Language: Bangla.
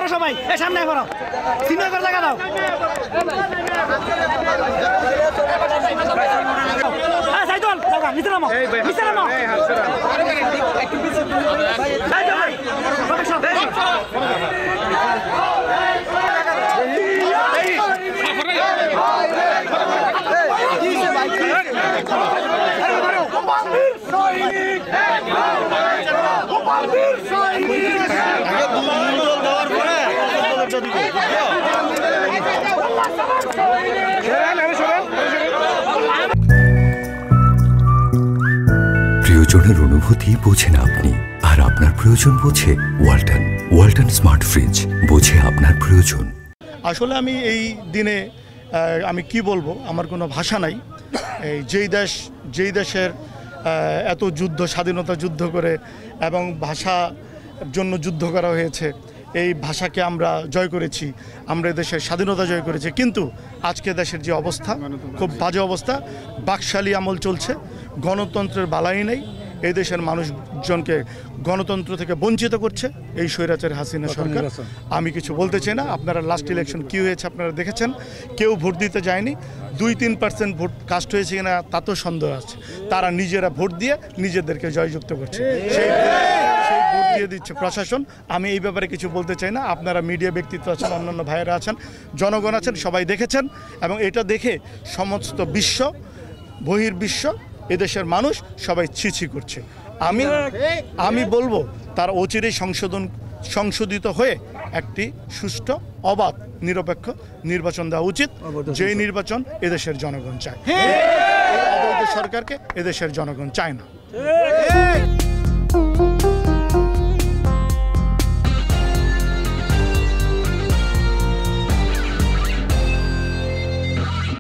করো সবাই, এই সামনে করো, সিনিয়র করে জায়গা দাও। হ্যাঁ সাইদুল জায়গা নিচে নামো, নিচে নামো। প্রিয়জনের অনুভূতি বোঝেন আপনি, আর আপনার প্রয়োজন বোঝে ওয়ালটন। ওয়ালটন স্মার্ট ফ্রিজ, বোঝে আপনার প্রয়োজন। আসলে আমি এই দিনে আমি কি বলবো, আমার কোনো ভাষা নাই। এই যেই দেশের এত যুদ্ধ, স্বাধীনতা যুদ্ধ করে এবং ভাষার জন্য যুদ্ধ করা হয়েছে, এই ভাষাকে আমরা জয় করেছি, আমরা দেশের স্বাধীনতা জয় করেছি, কিন্তু আজকে দেশের যে অবস্থা, খুব বাজে অবস্থা। বাকশালী আমল চলছে, গণতন্ত্রের বালাই নেই। এই দেশের মানুষজনকে গণতন্ত্র থেকে বঞ্চিত করছে এই স্বৈরাচার হাসিনা সরকার। আমি কিছু বলতে চাই না। আপনারা লাস্ট ইলেকশন কী হয়েছে আপনারা দেখেছেন, কেউ ভোট দিতে যায়নি। 2-3% ভোট কাস্ট হয়েছে কিনা তাতেও সন্দেহ আছে। তারা নিজেরা ভোট দিয়ে নিজেদেরকে জয়যুক্ত করছে, সেই ভোট দিয়ে দিচ্ছে প্রশাসন। আমি এই ব্যাপারে কিছু বলতে চাই না। আপনারা মিডিয়া ব্যক্তিত্ব আছেন, অন্যান্য ভাইয়েরা আছেন, জনগণ আছেন, সবাই দেখেছেন এবং এটা দেখে সমস্ত বিশ্ব, বহির্বিশ্ব, এদেশের মানুষ সবাই ছিছি করছে। আমি বলবো তার অচিরেই সংশোধিত হয়ে একটি সুষ্ঠু, অবাধ, নিরপেক্ষ নির্বাচন দেওয়া উচিত, যেই নির্বাচন এদেশের জনগণ চায়। অবৈধ সরকারকে এদেশের জনগণ চায় না।